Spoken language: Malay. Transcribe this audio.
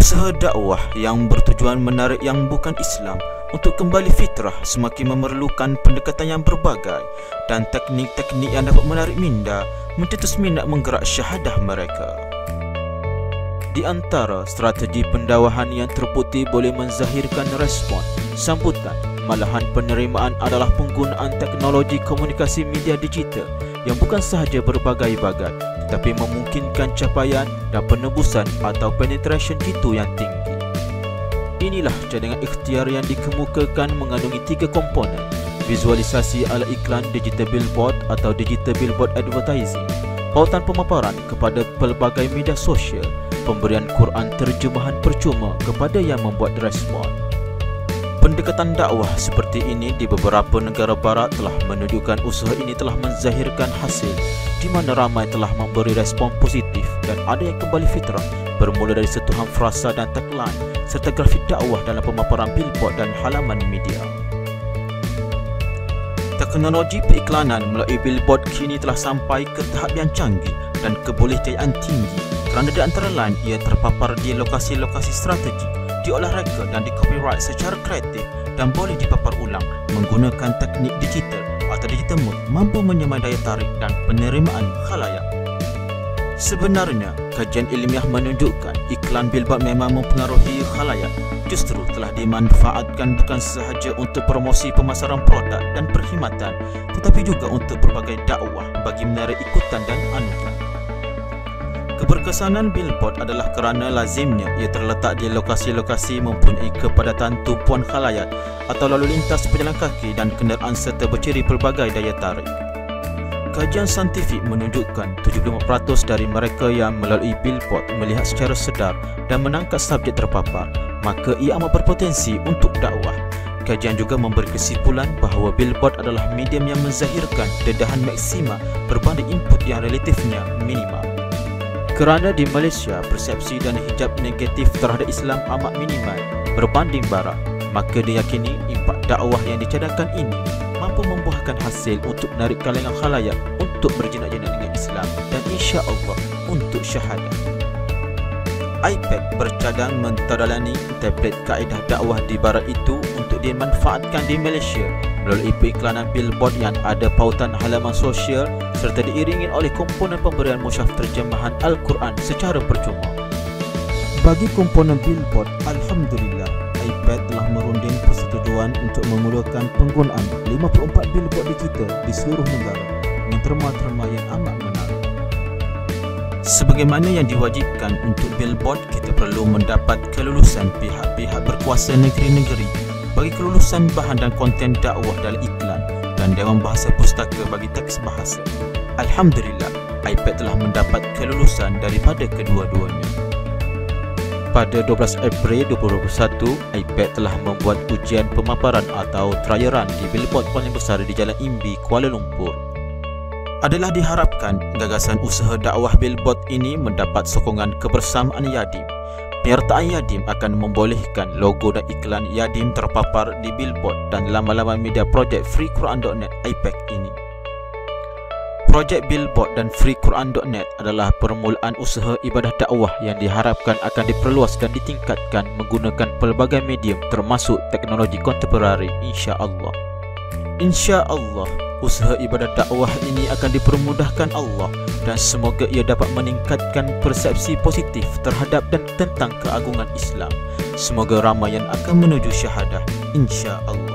Usaha dakwah yang bertujuan menarik yang bukan Islam untuk kembali fitrah semakin memerlukan pendekatan yang berbagai dan teknik-teknik yang dapat menarik minda mencetus minat menggerak syahadah mereka. Di antara strategi pendakwahan yang terbukti boleh menzahirkan respon, sambutan, malahan penerimaan adalah penggunaan teknologi komunikasi media digital yang bukan sahaja berbagai-bagai tetapi memungkinkan capaian dan penebusan atau penetration jitu yang tinggi. Inilah cadangan ikhtiar yang dikemukakan mengandungi 3 komponen: visualisasi ala iklan digital billboard atau digital billboard advertising, pautan pemaparan kepada pelbagai media sosial, pemberian Quran terjemahan percuma kepada yang membuat respon. Pendekatan dakwah seperti ini di beberapa negara barat telah menunjukkan usaha ini telah menzahirkan hasil di mana ramai telah memberi respon positif dan ada yang kembali fitrah bermula dari sentuhan frasa dan tagline serta grafik dakwah dalam pemaparan billboard dan halaman media. Teknologi periklanan melalui billboard kini telah sampai ke tahap yang canggih dan kebolehjayaan tinggi kerana di antara lain ia terpapar di lokasi-lokasi strategik, diolah reka dan di-copyright secara kreatif dan boleh dipapar ulang menggunakan teknik digital atau digital mode mampu menyamai daya tarik dan penerimaan khalayak. Sebenarnya, kajian ilmiah menunjukkan iklan billboard memang mempengaruhi khalayak, justru telah dimanfaatkan bukan sahaja untuk promosi pemasaran produk dan perkhidmatan tetapi juga untuk pelbagai dakwah bagi menarik ikutan dan anugerah. Keberkesanan billboard adalah kerana lazimnya ia terletak di lokasi-lokasi mempunyai kepadatan tumpuan khalayak atau lalu lintas pejalan kaki dan kenderaan serta berciri pelbagai daya tarik. Kajian saintifik menunjukkan 75% dari mereka yang melalui billboard melihat secara sedar dan menangkap subjek terpapar, maka ia amat berpotensi untuk dakwah. Kajian juga memberi kesimpulan bahawa billboard adalah medium yang menzahirkan dedahan maksima berbanding input yang relatifnya minimal. Kerana di Malaysia persepsi dan hijab negatif terhadap Islam amat minimal berbanding barat, maka diyakini impak dakwah yang dicadangkan ini mampu membuahkan hasil untuk menarik kalangan khalayak untuk berjinak-jinak dengan Islam dan insya-Allah untuk syahadah. iPad bercadang mentadalani tablet kaedah dakwah di barat itu untuk dimanfaatkan di Malaysia melalui periklanan billboard yang ada pautan halaman sosial serta diiringi oleh komponen pemberian musyaf terjemahan Al-Quran secara percuma. Bagi komponen billboard, alhamdulillah, iPad telah merunding persetujuan untuk memulakan penggunaan 54 billboard digital di seluruh negara dengan terma-terma yang amat menarik. Sebagaimana yang diwajibkan untuk billboard, kita perlu mendapat kelulusan pihak-pihak berkuasa negeri-negeri bagi kelulusan bahan dan konten dakwah dalam iklan dan Dewan Bahasa Pustaka bagi teks bahasa. Alhamdulillah, iPad telah mendapat kelulusan daripada kedua-duanya. Pada 12 April 2021, iPad telah membuat ujian pemaparan atau trial run di billboard paling besar di Jalan Imbi, Kuala Lumpur. Adalah diharapkan gagasan usaha dakwah billboard ini mendapat sokongan kebersamaan Yadim. Penyertaan Yadim akan membolehkan logo dan iklan Yadim terpapar di billboard dan laman-laman media projek freequran.net iPad ini. Projek billboard dan freequran.net adalah permulaan usaha ibadah dakwah yang diharapkan akan diperluas dan ditingkatkan menggunakan pelbagai medium termasuk teknologi kontemporari insya-Allah. Insya-Allah, usaha ibadah dakwah ini akan dipermudahkan Allah dan semoga ia dapat meningkatkan persepsi positif terhadap dan tentang keagungan Islam. Semoga ramai yang akan menuju syahadah insya-Allah.